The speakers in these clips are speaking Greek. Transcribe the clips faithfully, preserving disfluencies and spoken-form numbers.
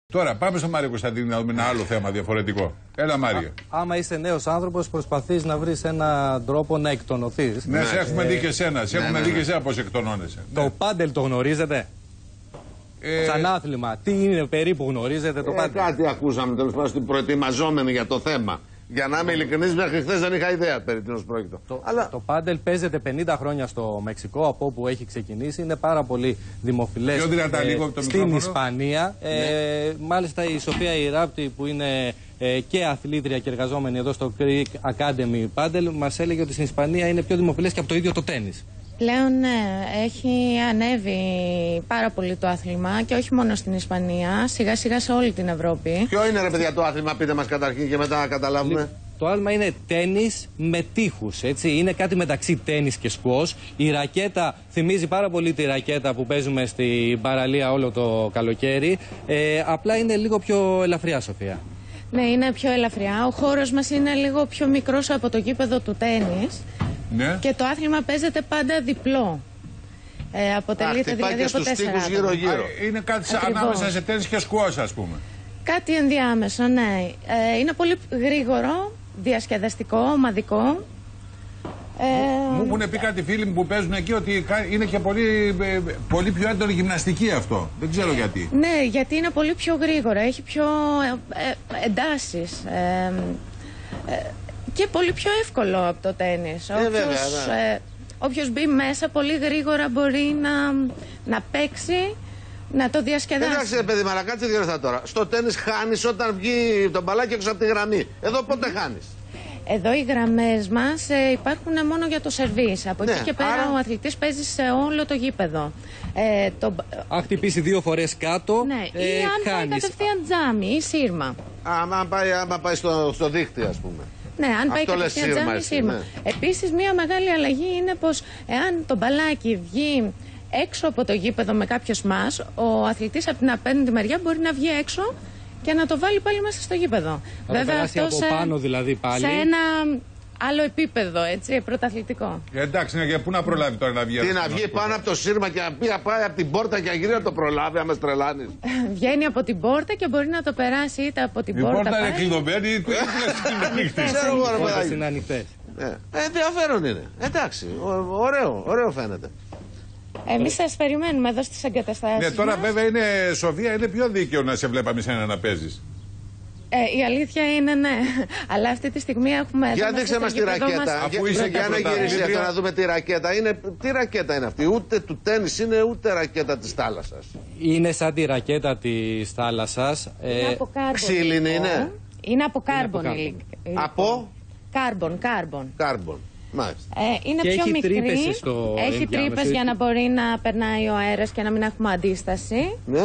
Τώρα πάμε στο Μάριο Κωνσταντίνη να δούμε ένα άλλο θέμα διαφορετικό. Έλα, Μάριο. Α, άμα είσαι νέος άνθρωπος, προσπαθείς να βρεις έναν τρόπο να εκτονωθείς. Ναι, ναι, σε έχουμε ε, δει και εσένα. Σε ναι, έχουμε ναι, δει ναι. και εσένα πώς εκτονώνεσαι. Το ναι. πάντελ το γνωρίζετε? Ε... Σαν άθλημα, τι είναι περίπου, γνωρίζετε το ε, πάντελ? Κάτι ακούσαμε τέλος πάντων προετοιμαζόμενοι για το θέμα. Για να είμαι ειλικρινής, μέχρι χθες δεν είχα ιδέα περί τίνος πρόκειται. Το, Αλλά... το πάντελ παίζεται πενήντα χρόνια στο Μεξικό, από όπου έχει ξεκινήσει. Είναι πάρα πολύ δημοφιλές Πιο δυνατά, ε, λίγο από το στην μικρόφωνο. Ισπανία. Ναι. Ε, μάλιστα η Σοφία Ιράπτη, που είναι ε, και αθλήτρια και εργαζόμενη εδώ στο Greek Academy Padel, μας έλεγε ότι στην Ισπανία είναι πιο δημοφιλές και από το ίδιο το τένις. Πλέον ναι, έχει ανέβει πάρα πολύ το άθλημα και όχι μόνο στην Ισπανία, σιγά σιγά σε όλη την Ευρώπη. Ποιο είναι ρε παιδιά το άθλημα, πείτε μας καταρχήν και μετά να καταλάβουμε. Το άθλημα είναι τένις με τείχους, έτσι. Είναι κάτι μεταξύ τένις και σκουός. Η ρακέτα θυμίζει πάρα πολύ τη ρακέτα που παίζουμε στην παραλία όλο το καλοκαίρι. Ε, απλά είναι λίγο πιο ελαφριά, Σοφία. Ναι, είναι πιο ελαφριά. Ο χώρος μας είναι λίγο πιο μικρός από το γήπεδο του τένις. Ναι. Και το άθλημα παίζεται πάντα διπλό. Ε, αποτελείται Α, δηλαδή από τέσσερα άτομα. γύρω γύρω. Α, είναι κάτι Ακριβώς. ανάμεσα σε τένις και σκουός, ας πούμε. Κάτι ενδιάμεσο, ναι. Ε, είναι πολύ γρήγορο, διασκεδαστικό, ομαδικό. Ε, Μου έχουν πει κάτι φίλοι μου που παίζουν εκεί ότι είναι και πολύ, πολύ πιο έντονη γυμναστική αυτό. Δεν ξέρω γιατί. Ναι, γιατί είναι πολύ πιο γρήγορα, έχει πιο ε, ε, εντάσεις. Ε, ε, και πολύ πιο εύκολο από το τένις. Ε, όποιος, βέβαια, ναι. ε, όποιος μπει μέσα πολύ γρήγορα μπορεί να, να παίξει, να το διασκεδάσει. Εντάξει ρε παιδί, αλλά κάτσε δύο λεπτά τώρα. Στο τένις χάνεις όταν βγει το μπαλάκι έξω από τη γραμμή. Εδώ πότε χάνεις? Εδώ οι γραμμές μας ε, υπάρχουν μόνο για το σερβίς. Από Ναι, εκεί και πέρα άρα... ο αθλητής παίζει σε όλο το γήπεδο. Ε, το... Αν χτυπήσει δύο φορές κάτω, Ναι, ε, ή αν πάει χάνεις. κατευθείαν τζάμι ή σύρμα. Άμα πάει, άμα πάει στο, στο δίχτυ, ας πούμε. Ναι, αν πάει Αυτό λες κατευθείαν σύρμα, τζάμι ή εσύ, σύρμα. ναι. Επίσης, μία μεγάλη αλλαγή είναι πως εάν το μπαλάκι βγει έξω από το γήπεδο με κάποιο σμάς, ο αθλητής από την απέναντι μεριά μπορεί να βγει έξω και να το βάλει πάλι μέσα στο γήπεδο. Θα το περάσει από σε, πάνω δηλαδή πάλι. σε ένα άλλο επίπεδο, έτσι, πρωταθλητικό. Ε, εντάξει, ναι, για πού να προλάβει τώρα να βγει. Τι να βγει πάνω από το σύρμα και να πει, πάει από την πόρτα και να γυρίσει να το προλάβει, άμα τρελάνεις. Βγαίνει από την πόρτα και μπορεί να το περάσει είτε από την Η πόρτα. πόρτα είναι πάλι. κλειδωμένη ή είναι ανοιχτή. Ξέρω εγώ, ρε Οι πόρτες παιδάκι. είναι ανοιχτές. Ε, ενδιαφέρον είναι. Εντάξει, ω- ωραίο, ωραίο φαίνεται. Εμείς σας περιμένουμε εδώ στις εγκαταστάσεις Ναι, τώρα μας. βέβαια είναι, Σοφία, είναι πιο δίκαιο να σε βλέπαμε σένα να παίζεις. Ε, η αλήθεια είναι ναι. Αλλά αυτή τη στιγμή έχουμε. εδώ Για μέσα δείξε στο μας τη γήπεδο ρακέτα. μας- Αφού Για- είσαι Για και να γυρίσει πρωταθλήτρια. αυτό να δούμε τη ρακέτα. Είναι, τι ρακέτα είναι αυτή? Ούτε του τένις είναι, ούτε ρακέτα της θάλασσας. Είναι σαν τη ρακέτα της θάλασσας. Είναι Ε, από κάρμπον. ξύλινη είναι? Είναι από κάρμπον. από υλικ- υλικό. Από Κάρμπον, κάρμπον. κάρμπον. Μάλιστα. Ε, είναι Και πιο έχει μικρή. τρύπες στο Έχει ενδιάμεσο, τρύπες έτσι. για να μπορεί να περνάει ο αέρας και να μην έχουμε αντίσταση. Ναι.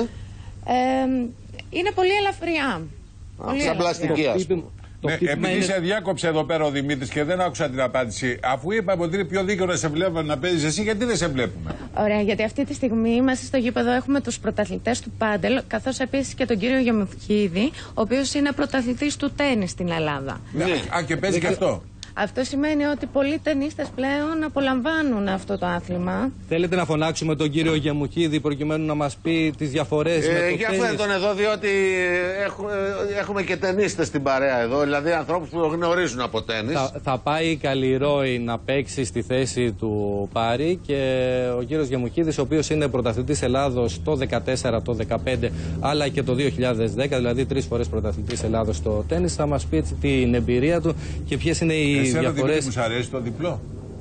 Ε, είναι πολύ ελαφριά. Πολύ Σαν ελαφριά. πλαστική, ας πούμε. Το Ναι, χτύπημα επειδή είναι- σε διάκοψε εδώ πέρα ο Δημήτρης και δεν άκουσα την απάντηση, αφού είπαμε ότι είναι πιο δίκαιο να σε βλέπουμε να παίζεις εσύ, γιατί δεν σε βλέπουμε? Ωραία, γιατί αυτή τη στιγμή μέσα στο γήπεδο έχουμε τους πρωταθλητές του πάντελ, καθώς επίσης και τον κύριο Γεμουχίδη, ο οποίος είναι πρωταθλητής του τένις στην Ελλάδα. Ναι. Α, και παίζει και αυτό. Αυτό σημαίνει ότι πολλοί τενίστες πλέον απολαμβάνουν αυτό το άθλημα. Θέλετε να φωνάξουμε τον κύριο Γεμουχίδη προκειμένου να μας πει τις διαφορές με Ε, το για τένις? φέρε τον εδώ, διότι έχουμε, έχουμε και τενίστες στην παρέα εδώ, δηλαδή ανθρώπους που γνωρίζουν από τένις. Θα, θα πάει η Καλλιρόη να παίξει στη θέση του Πάρη και ο κύριος Γεμουχίδης, ο οποίος είναι πρωταθλητής Ελλάδος το δεκατέσσερα, το δεκαπέντε αλλά και το δύο χιλιάδες δέκα, δηλαδή τρεις φορές πρωταθλητής Ελλάδος στο τένις, θα μας πει έτσι την εμπειρία του και ποιες είναι οι Εσένα, Δημήτρη, διαφορές. μου σ' αρέσει το διπλό?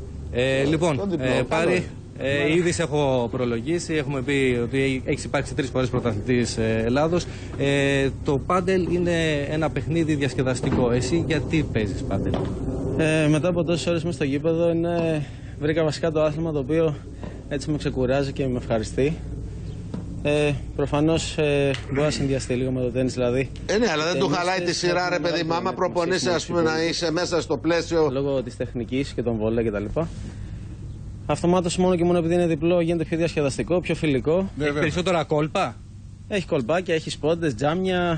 Ε, λοιπόν, Το διπλό, ε, καλό Πάρη, είναι. ε, ήδη σε έχω προλογίσει, έχουμε πει ότι έχει υπάρξει τρεις φορές πρωταθλητής ε, Ελλάδος. Ε, το πάντελ είναι ένα παιχνίδι διασκεδαστικό. Εσύ γιατί παίζεις πάντελ? Ε, μετά από τόσες ώρες μέσα στο γήπεδο είναι... βρήκα βασικά το άθλημα το οποίο έτσι με ξεκουράζει και με ευχαριστεί. Ε, προφανώς ε, μπορεί να συνδυαστεί λίγο με το τένις, δηλαδή. Ε, ναι, αλλά δεν του τένις χαλάει τη σειρά, ρε έχουν παιδί. μεγάλη Μα άμα προπονείσαι, ας πούμε, να είσαι μέσα στο πλαίσιο. Λόγω της τεχνικής και των βολέ κτλ. Αυτομάτως μόνο και μόνο επειδή είναι διπλό γίνεται πιο διασκεδαστικό, πιο φιλικό. Ναι, Έχει βέβαια. περισσότερα κόλπα. Έχει κολπάκια, έχει σπόντες, τζάμια.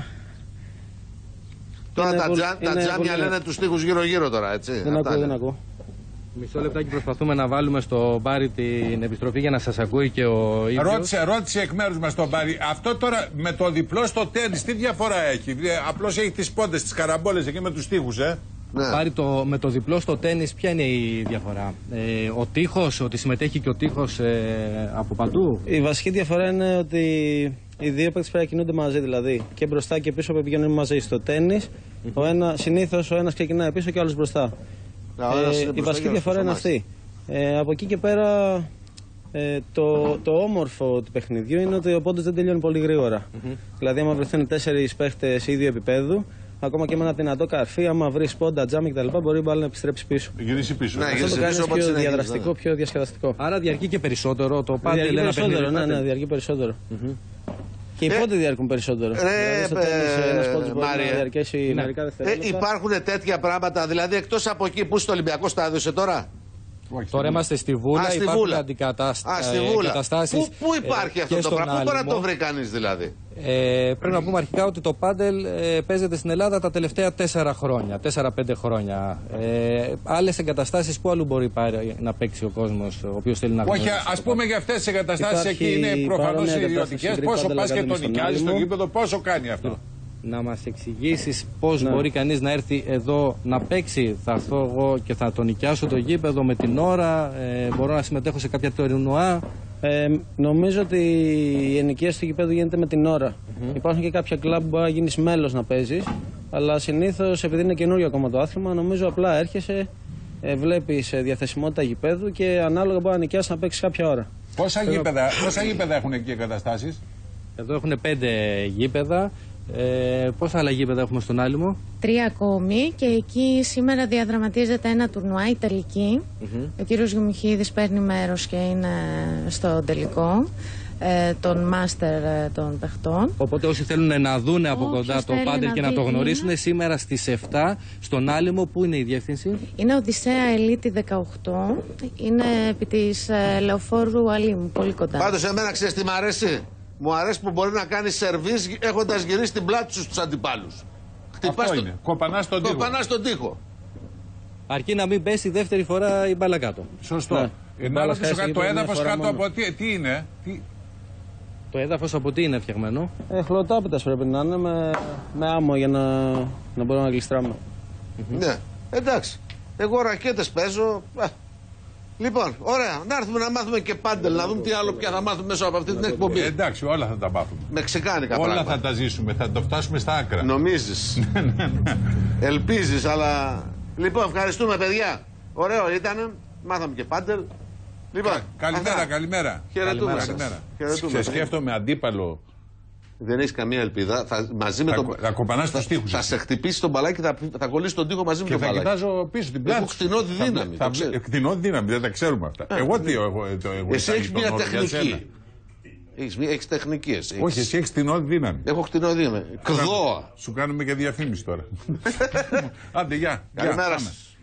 Τώρα Είναι τα, πολύ- τζα, τα είναι τζάμια πολύ- λένε τους τοίχους γύρω-γύρω τώρα, έτσι. Δεν Αυτά ακούω, είναι. δεν ακούω. Μισό λεπτάκι προσπαθούμε να βάλουμε στο Μπάρι την επιστροφή για να σας ακούει και ο ίδιος. Ρώτησε, ρώτησε εκ μέρους μας τον Μπάρι. Αυτό τώρα με το διπλό στο τένις τι διαφορά έχει? Απλώς έχει τις πόντες, τις καραμπόλες εκεί με τους τοίχους, ε. Ναι. Πάρει το, με το διπλό στο τένις ποια είναι η διαφορά? Ε, ο τείχος, ότι συμμετέχει και ο τείχος ε, από παντού. Η βασική διαφορά είναι ότι οι δύο παίκτες πρέπει να κινούνται μαζί, δηλαδή και μπροστά και πίσω πρέπει να πηγαίνουν μαζί. Στο τένις mm-hmm. ο ένα, συνήθως ο ένας ξεκινάει πίσω και ο άλλος μπροστά. Ε, η βασική διαφορά είναι αυτή. Ε, από εκεί και πέρα ε, το, το όμορφο του παιχνιδιού είναι ότι ο πόντος δεν τελειώνει πολύ γρήγορα. Mm-hmm. Δηλαδή άμα βρεθούν τέσσερις παίχτες ίδιου επίπεδου, ακόμα και με ένα δυνατό καρφί, άμα βρει πόντα, τζάμι κτλ., μπορεί η μπάλα να επιστρέψει πίσω. Γυρίσει πίσω. Ναι, αυτό το κάνει πιο διαδραστικό, πιο διασκεδαστικό. Άρα διαρκεί και περισσότερο το πάντελ. Διαρκεί περισσότερο, ναι, ναι, διαρκεί περισσότερο. Mm-hmm. Και οι πόντοι διαρκούν περισσότερο. Ρε, ένας πόντος μπορεί να διαρκέσει μερικά δευτερόλεπτα. Υπάρχουν τέτοια πράγματα, δηλαδή εκτός από εκεί που στο Ολυμπιακό στάδιο είσαι τώρα? Όχι, τώρα είμαστε στη Βούλα, Α, στη υπάρχουν Βούλα. αντικαταστάσεις. Πού, πού υπάρχει αυτό το πράγμα, πού μπορεί να το βρει κανείς δηλαδή? Ε, πρέπει να πούμε αρχικά ότι το πάντελ ε, παίζεται στην Ελλάδα τα τελευταία τέσσερα χρόνια, τέσσερα πέντε χρόνια. Ε, άλλες εγκαταστάσεις που αλλού μπορεί πάρει, να παίξει ο κόσμος, ο οποίος θέλει να γνωρίσει? Όχι, ας πούμε για αυτές τις εγκαταστάσεις εκεί είναι προφανώς ιδιωτικές. Πόσο πας και τον νοικιάζεις στο γήπεδο, πόσο κάνει αυτό? Να μας εξηγήσεις πώς ναι. μπορεί κανείς να έρθει εδώ να παίξει? Θα έρθω εγώ και θα τον νοικιάσω το γήπεδο με την ώρα, ε, μπορώ να συμμετέχω σε κάποια τουρνουά? Ε, νομίζω ότι η ενοικίαση του γηπέδου γίνεται με την ώρα. Mm-hmm. Υπάρχουν και κάποια κλαμπ που μπορεί να γίνεις μέλος να παίζεις, αλλά συνήθως επειδή είναι καινούριο ακόμα το άθλημα, νομίζω απλά έρχεσαι, ε, βλέπεις διαθεσιμότητα γηπέδου και ανάλογα μπορεί να νοικιάσεις να παίξεις κάποια ώρα. Πόσα γήπεδα, πόσα γήπεδα έχουν εκεί εγκαταστάσεις? Εδώ έχουν πέντε γήπεδα. Ε, πόσα άλλα γήπεδα έχουμε στον Άλυμο? Τρία ακόμη, και εκεί σήμερα διαδραματίζεται ένα τουρνουά Ιταλική. Mm-hmm. Ο κύριος Γιουμουχίδης παίρνει μέρος και είναι στο τελικό ε, των μάστερ ε, των παιχτών. Οπότε όσοι θέλουν να δουν από Όποιος κοντά το πάντελ και να το γνωρίσουν, είναι σήμερα στις επτά στον Άλυμο. Πού είναι η διεύθυνση? Είναι Οδυσσέα Ελίτη δεκαοκτώ, είναι επί της ε, Λεωφόρου Αλήμου, πολύ κοντά. Πάντως εμένα ξέρεις τι μ' αρέσει? Μου αρέσει που μπορεί να κάνει σερβίς έχοντας γυρίσει την πλάτη σου στους αντιπάλους. Αυτό είναι. Το... Κοπανάς στον τοίχο. Κοπανάς στον τοίχο. Αρκεί να μην πέσει δεύτερη φορά η μπάλα κάτω. Σωστό. Ναι. Ε, να ρωτήσω κάτι, το έδαφος κάτω μόνο. από τι, τι είναι? Τι... Το έδαφος από τι είναι φτιαγμένο? Ε, χλωτάπητας πρέπει να είναι με, με άμμο για να, να μπορούμε να γλιστράμε. Mm-hmm. Ναι, εντάξει. Εγώ ρακέτες παίζω. Λοιπόν, ωραία. Να έρθουμε να μάθουμε και πάντελ, να δούμε τι άλλο πια θα μάθουμε μέσα από αυτή την εκπομπή. Ε, εντάξει, όλα θα τα μάθουμε. Μεξικάνικα όλα πράγματα. θα τα ζήσουμε, θα το φτάσουμε στα άκρα. Νομίζεις. Ελπίζεις, αλλά... Λοιπόν, ευχαριστούμε παιδιά. Ωραίο ήταν. Μάθαμε και πάντελ. Λοιπόν, Κα, καλημέρα, αυτά. καλημέρα. Χαιρετούμε σας. Σε σκέφτομαι αντίπαλο. Δεν έχει καμία ελπίδα. Θα, μαζί με θα, τον... θα κοπανάς τους τοίχους. Θα σε χτυπήσει τον μπαλάκι και θα, θα κολλήσει τον τοίχο μαζί με τον μπαλάκι. Και θα κοιτάζω πίσω την πλάτη. Έχω κτηνώδη δύναμη. Κτηνώδη δύναμη, δεν τα ξέρουμε αυτά. Ε, εγώ τι έχω. Εσύ έχεις μια τεχνική. Έχεις τεχνική. Όχι, εσύ έχεις κτηνώδη δύναμη. Έχω κτηνώδη δύναμη. Κδόα. Σου κάνουμε και διαφήμιση τώρα. Άντε, γεια. Καλημέρα σας.